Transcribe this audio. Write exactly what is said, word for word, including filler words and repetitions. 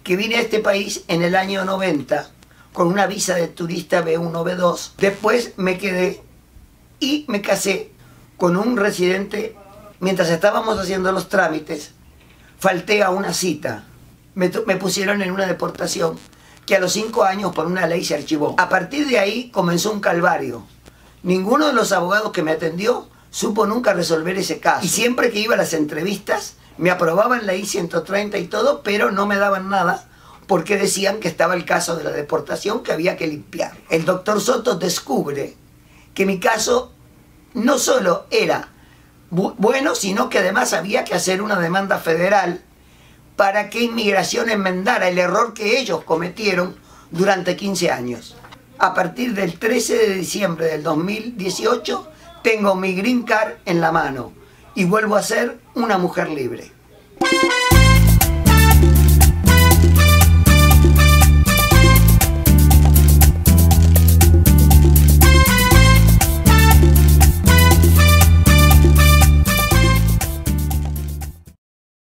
que vine a este país en el año noventa con una visa de turista B uno, B dos. Después me quedé y me casé con un residente. Mientras estábamos haciendo los trámites, falté a una cita. Me, me pusieron en una deportación que a los cinco años por una ley se archivó. A partir de ahí comenzó un calvario. Ninguno de los abogados que me atendió supo nunca resolver ese caso. Y siempre que iba a las entrevistas, me aprobaban la I ciento treinta y todo, pero no me daban nada porque decían que estaba el caso de la deportación que había que limpiar. El doctor Soto descubre que mi caso no solo era bu bueno, sino que además había que hacer una demanda federal para que Inmigración enmendara el error que ellos cometieron durante quince años. A partir del trece de diciembre del dos mil dieciocho tengo mi green card en la mano y vuelvo a ser una mujer libre.